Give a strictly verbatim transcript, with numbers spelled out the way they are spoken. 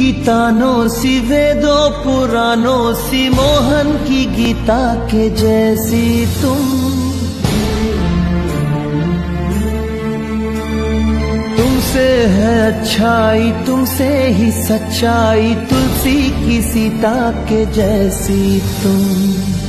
की तानों सी वेदों पुराणों सी मोहन की गीता के जैसी तुम। तुमसे है अच्छाई तुमसे ही सच्चाई तुलसी की सीता के जैसी तुम।